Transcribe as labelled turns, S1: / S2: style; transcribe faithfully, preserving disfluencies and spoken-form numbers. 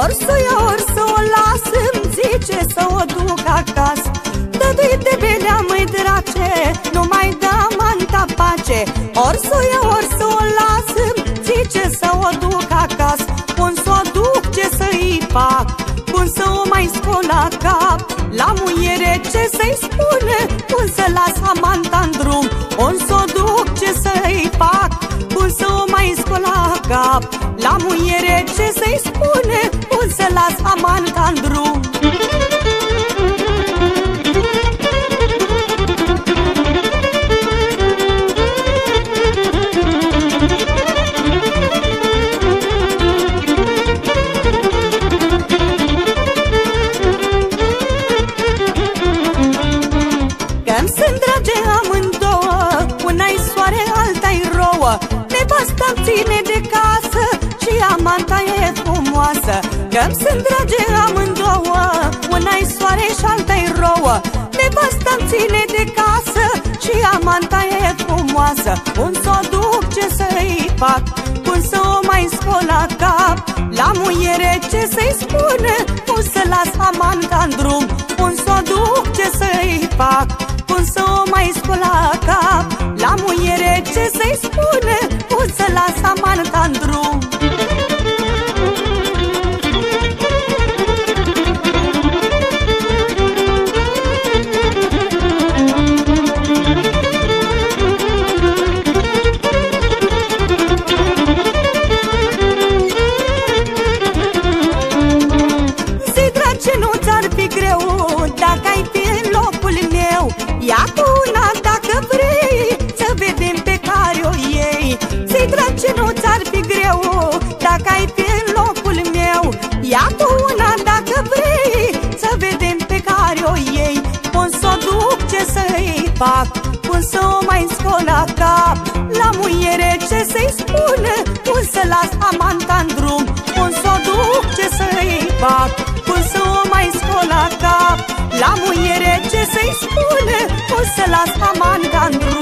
S1: Ori să o iau, ori să o las, îmi zice să o duc acasă. Dă-i de belea, măi drace, nu mai da manta pace. Ori să o iau, ori să o las, îmi zice să o duc acasă. Cum să o duc, ce să-i fac? Cum să o mai scol la cap? La muiere ce să-i spune? Cum să las amanta-n drum? Cum să o duc, ce să-i fac? Cum să o mai scol la cap? La muiere ce să-i spune? Cum să las amanta-n drum? Că-mi sunt drage amândouă, una-i soare, alta-i rouă. Nevasta-mi ține de casă și amanta e frumoasă. Că-mi sunt drage amândouă, una-i soare și alta-i rouă. Nevasta-mi ține de casă și amanta e frumoasă. Cum să o duc, ce să-i fac? Cum să o mai scol la cap? La muiere ce să-i spune? Cum să las amanta-n drum? Cum să o duc, ce să-i fac? Cum să o mai scol la cap? La muiere ce să-i spune? Cum să las amanta-n drum? Zi, drace, nu ți-ar fi greu dacă ai fi în locul meu. Ia cu una dacă vrei, să vedem pe care o iei. Zi, drace, nu ți-ar fi greu dacă ai fi în locul meu. Ia cu una dacă vrei, să vedem pe care o iei. Cum să o duc, ce să-i fac? Cum să o mai scol la cap? La muiere ce să-i spune? Cum să las amanta-n drum? Cum să o duc, ce să-i fac? Cum să o mai scol la cap? La muiere ce să-i spune? Cum să las amanta-n drum?